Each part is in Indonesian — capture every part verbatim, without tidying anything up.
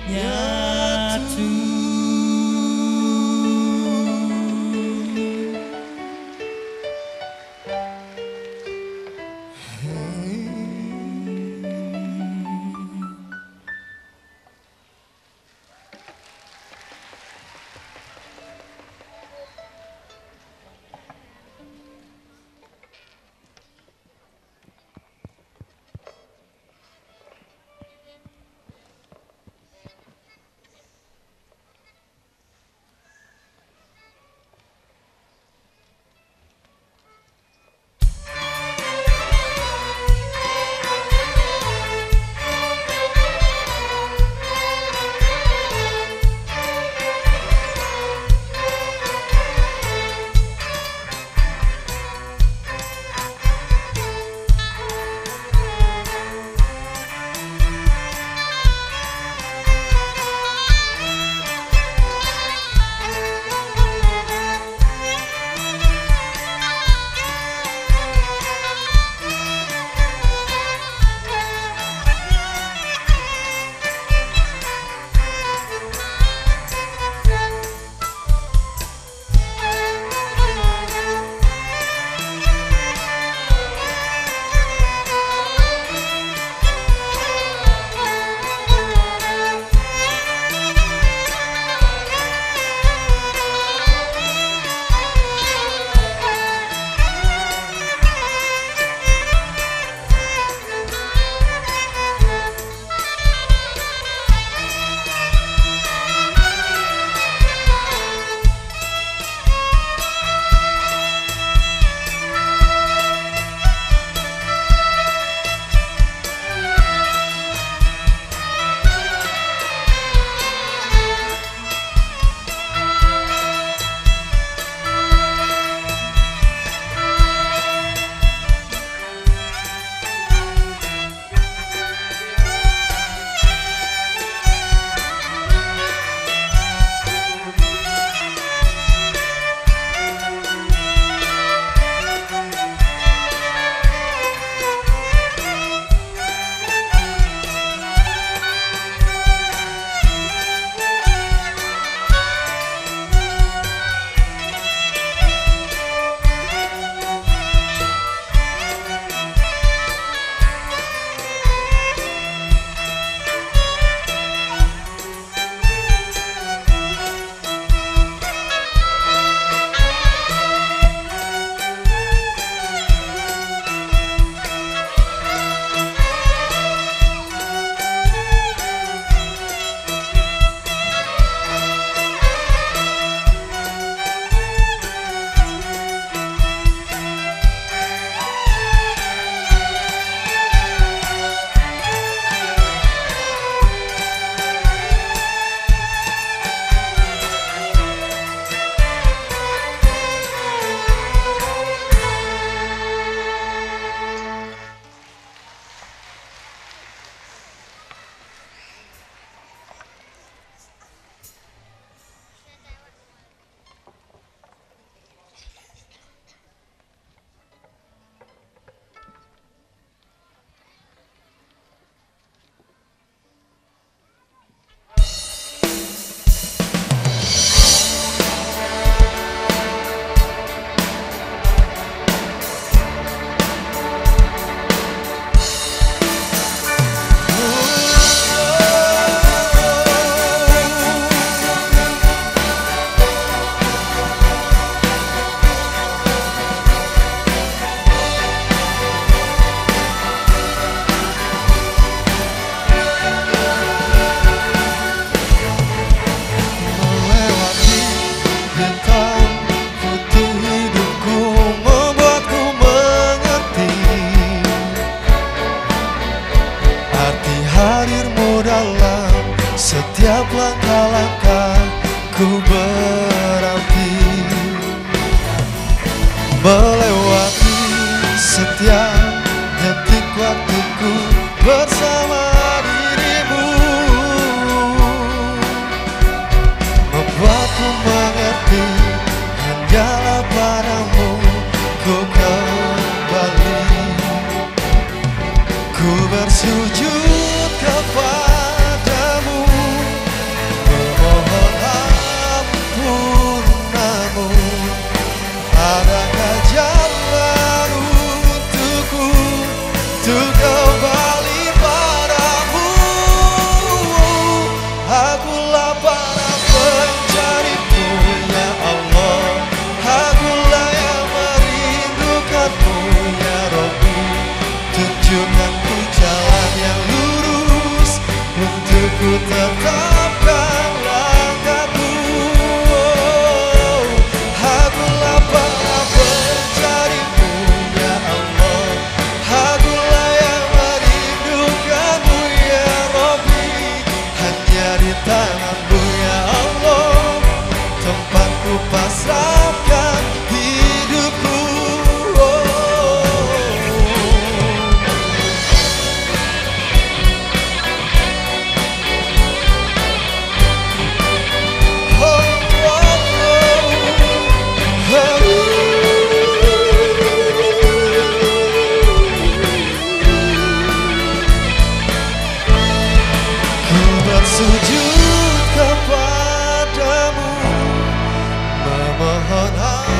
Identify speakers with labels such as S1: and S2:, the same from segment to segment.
S1: nyatu.
S2: Setiap langkah-langkahku berarti, melewati setiap detik waktuku bersama dirimu, membuatku mengerti hanyalah padamu ku kembali. Ku bersujud kepadamu ku tetapkan langkahku. Oh, akulah para pencarimu ya Allah, akulah yang merindukanmu ya Rabbi. Hanya di tanganmu ya Allah tempat ku pasrahkan hidupku. Sujud kepadamu, memohon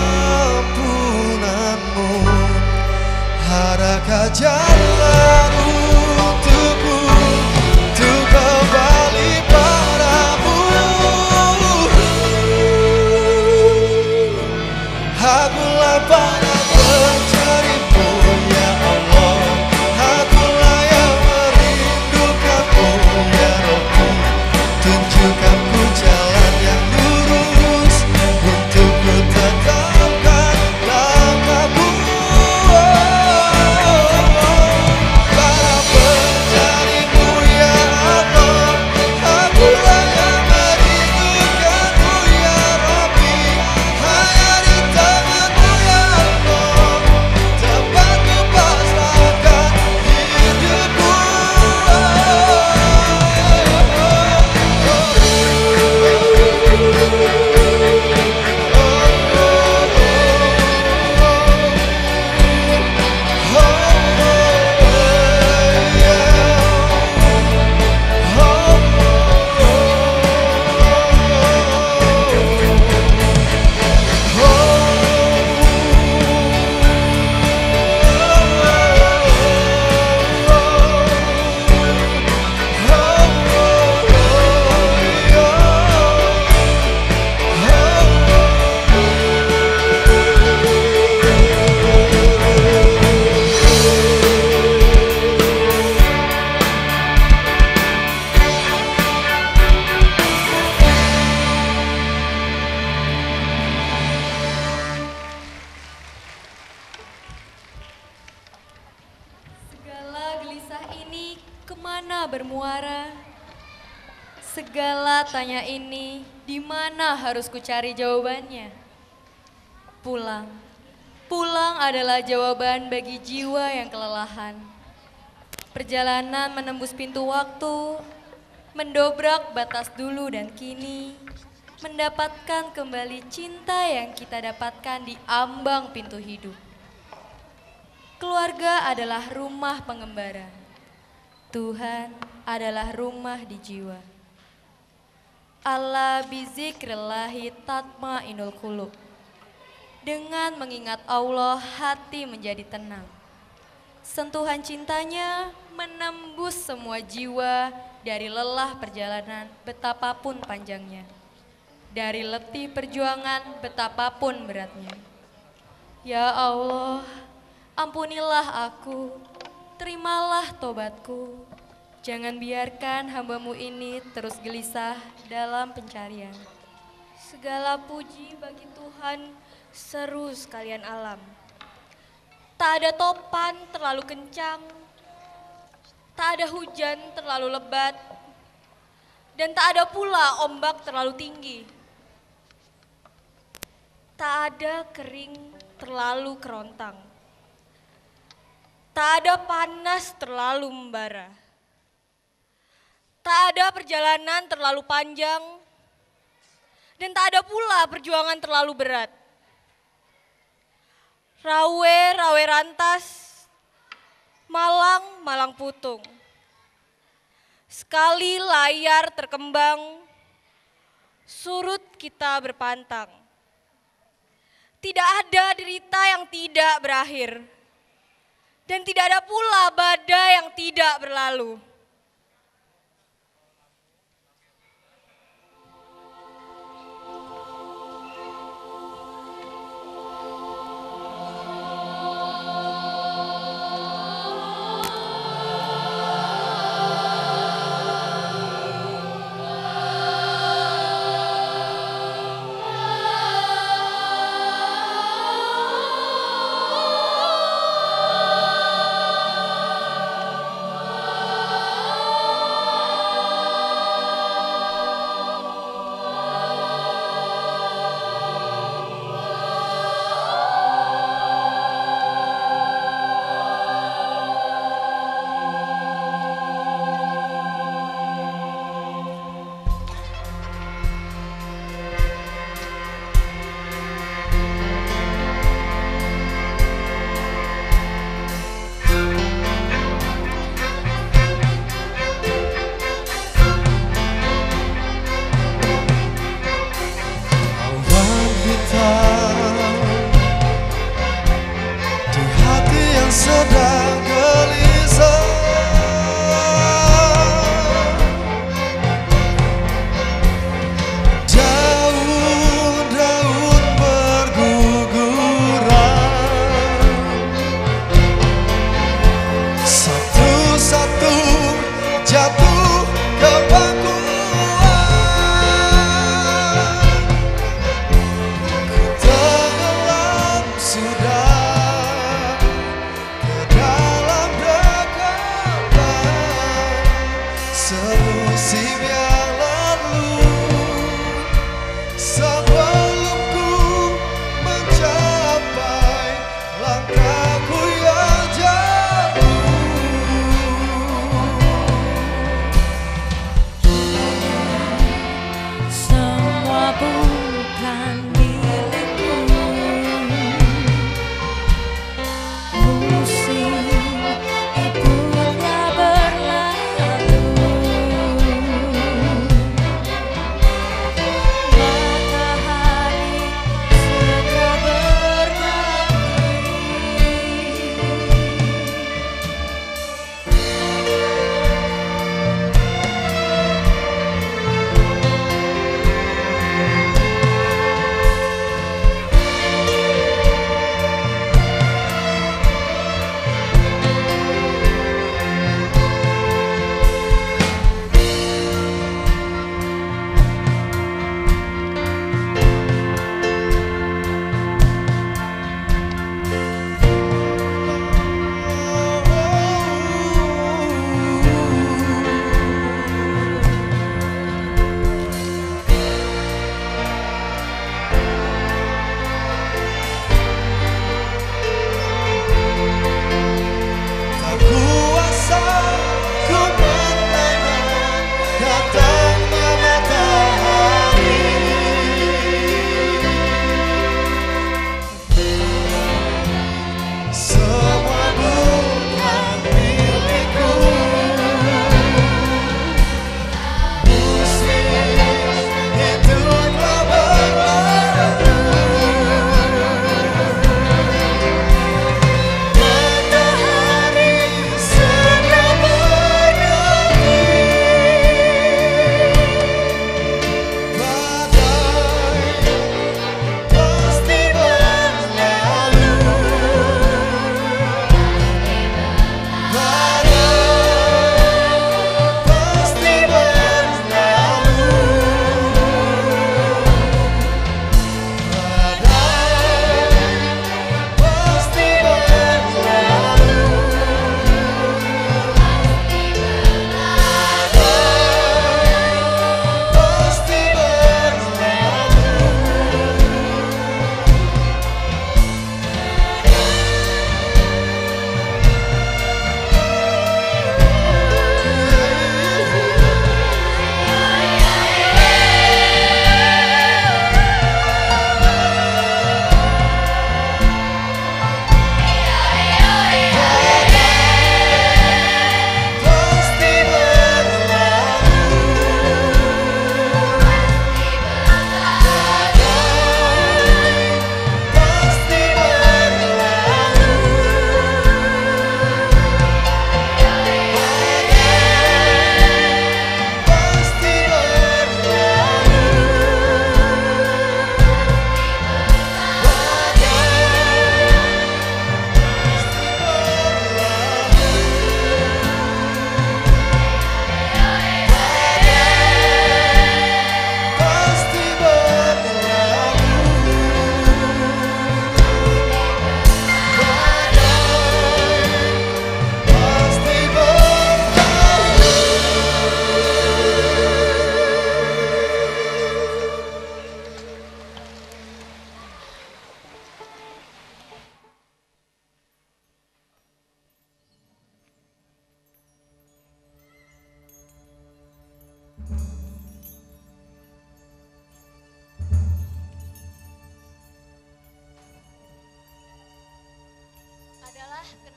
S2: ampunanmu, adakah jalan untukku untuk kembali padamu. Akulah para pencarimu ya Allah, akulah yang merindukanmu ya Rabbi. Tunjukkan ku jalan yang lurus untuk ku tetapkan langkahku. Para pencarimu ya Allah, akulah yang merindukanmu ya Rabbi. Hanya di tanganmu ya Allah tempat ku pasrahkan hidupku.
S1: Segala gelisah ini kemana bermuara? Segala tanya ini di mana harus ku cari jawabannya? Pulang, pulang adalah jawaban bagi jiwa yang kelelahan. Perjalanan menembus pintu waktu, mendobrak batas dulu dan kini, mendapatkan kembali cinta yang kita dapatkan di ambang pintu hidup. Keluarga adalah rumah pengembara. Tuhan adalah rumah di jiwa. Allah bizikrillahi tatmainul qulub. Dengan mengingat Allah, hati menjadi tenang. Sentuhan cintanya menembus semua jiwa dari lelah perjalanan betapapun panjangnya. Dari letih perjuangan betapapun beratnya. Ya Allah, ampunilah aku, terimalah tobatku. Jangan biarkan hambamu ini terus gelisah dalam pencarian. Segala puji bagi Tuhan, seru sekalian alam. Tak ada topan terlalu kencang, tak ada hujan terlalu lebat, dan tak ada pula ombak terlalu tinggi. Tak ada kering terlalu kerontang. Tak ada panas terlalu membara. Tak ada perjalanan terlalu panjang. Dan tak ada pula perjuangan terlalu berat. Rawe, rawe rantas. Malang, malang putung. Sekali layar terkembang. Surut kita berpantang. Tidak ada derita yang tidak berakhir. Dan tidak ada pula badai yang tidak berlalu.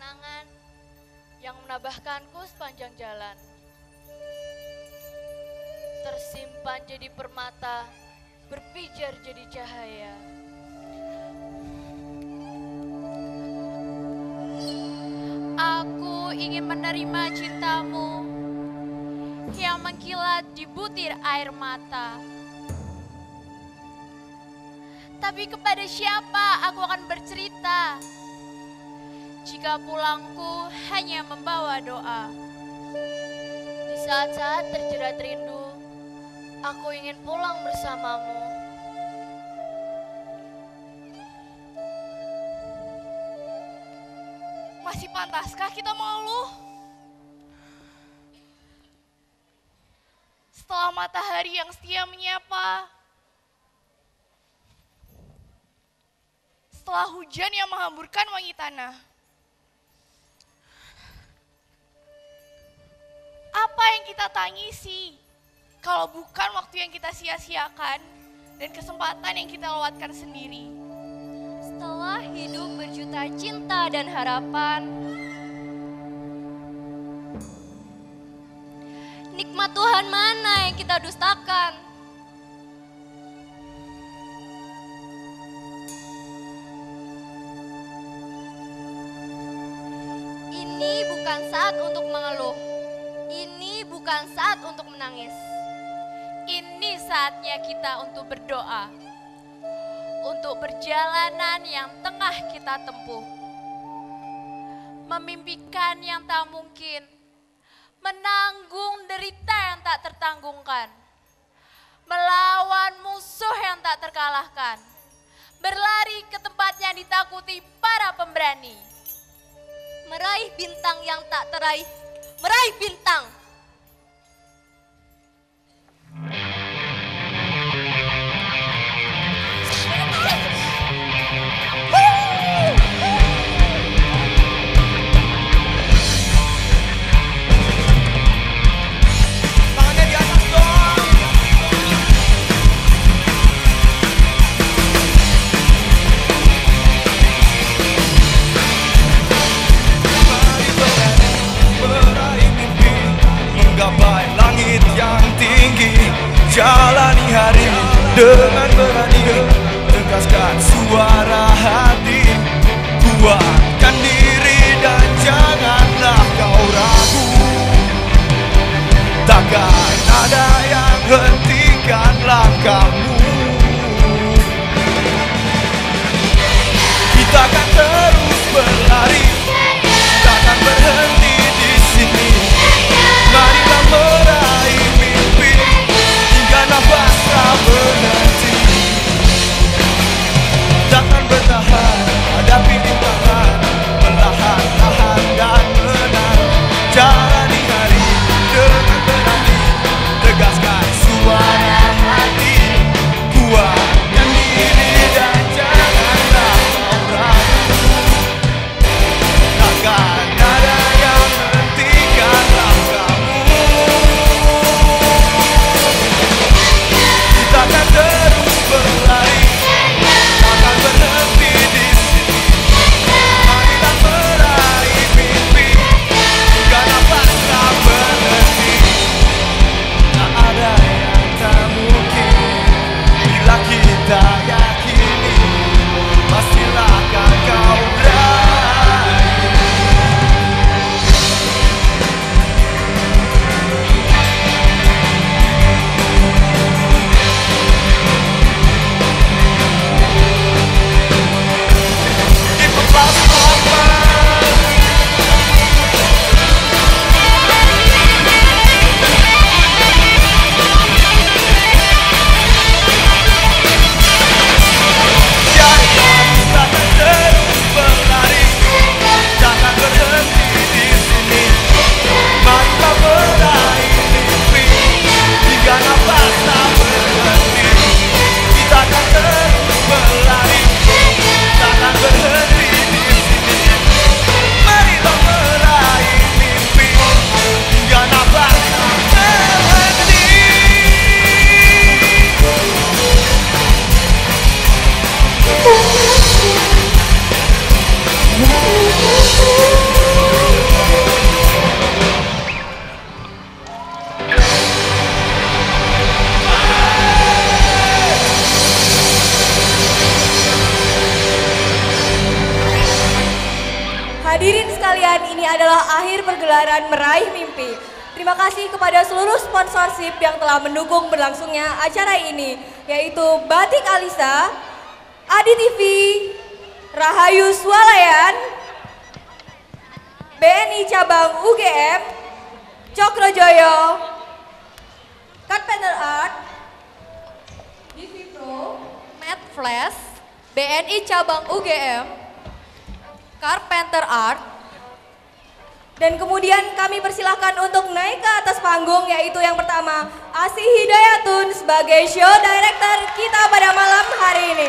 S1: kenangan yang menambahkanku sepanjang jalan. Tersimpan jadi permata, berpijar jadi cahaya. Aku ingin menerima cintamu yang mengkilat di butir air mata. Tapi kepada siapa aku akan bercerita jika pulangku hanya membawa doa? Di saat-saat terjerat rindu, aku ingin pulang bersamamu.
S3: Masih pantaskah kita mengeluh? Setelah matahari yang setia menyapa, setelah hujan yang menghamburkan wangi tanah, apa yang kita tangisi kalau bukan waktu yang kita sia-siakan dan kesempatan yang kita lewatkan sendiri?
S1: Setelah hidup berjuta cinta dan harapan, nikmat Tuhan mana yang kita dustakan? Ini bukan saat untuk mengeluh. Ini bukan saat untuk menangis. Ini saatnya kita untuk berdoa. Untuk perjalanan yang tengah kita tempuh. Memimpikan yang tak mungkin. Menanggung derita yang tak tertanggungkan. Melawan musuh yang tak terkalahkan. Berlari ke tempat yang ditakuti para pemberani. Meraih bintang yang tak teraih. Meraih bintang.
S2: Tangannya di atas dong. Mari berani meraih mimpi, menggapai langit yang tinggi. Jalani hari dengan berani, tegaskan suara hati. Kuatkan diri dan janganlah kau ragu. Takkan ada yang hentikan langkahmu. Kita akan terus berlari, takkan berhenti di sini. Marilah meraih mimpi hingga nafas tak berhenti. Takkan bertahan, hadapi rintangan, perlahan-lahan dan menang. Jalani hari dengan berani, tegaskan suara
S4: Gelaran Meraih Mimpi. Terima kasih kepada seluruh sponsorship yang telah mendukung berlangsungnya acara ini, yaitu Batik Alisa, Adi T V, Rahayu Swalayan, B N I Cabang U G M, Cokrojoyo, Carpenter Art, D V Pro,
S1: Matt Flash, B N I Cabang U G M, Carpenter Art,
S4: dan kemudian kami persilahkan untuk naik ke atas panggung, yaitu yang pertama Asih Hidayatun sebagai show director kita pada malam hari ini.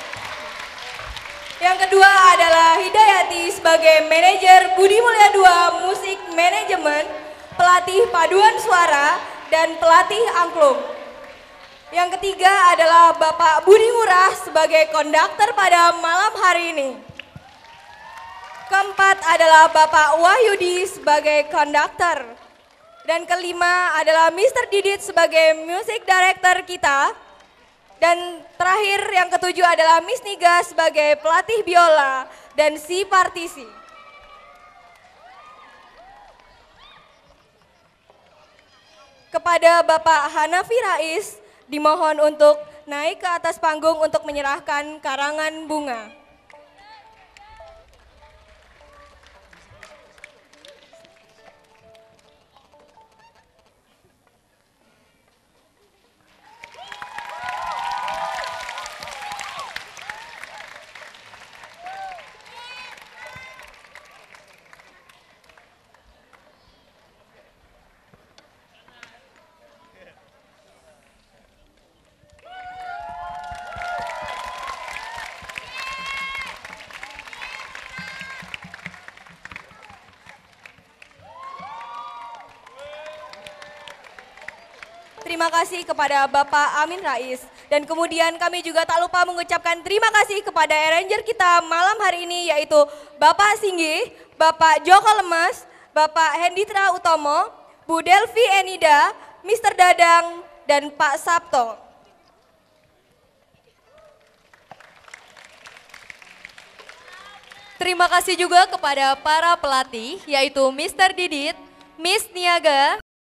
S4: Yang kedua adalah Hidayati sebagai manajer Budi Mulia dua Musik Manajemen, pelatih paduan suara, dan pelatih angklung. Yang ketiga adalah Bapak Budi Ngurah sebagai konduktor pada malam hari ini. Keempat adalah Bapak Wahyudi sebagai konduktor. Dan kelima adalah mister Didit sebagai music director kita. Dan terakhir yang ketujuh adalah Miss Niga sebagai pelatih biola dan si partisi. Kepada Bapak Hanafi Rais dimohon untuk naik ke atas panggung untuk menyerahkan karangan bunga. Terima kasih kepada Bapak Amin Rais. Dan kemudian kami juga tak lupa mengucapkan terima kasih kepada arranger kita malam hari ini, yaitu Bapak Singgih, Bapak Joko Lemes, Bapak Henditra Utomo, Bu Delvi Enida, mister Dadang, dan Pak Sabto.
S1: Terima kasih juga kepada para pelatih, yaitu mister Didit, Miss Niaga,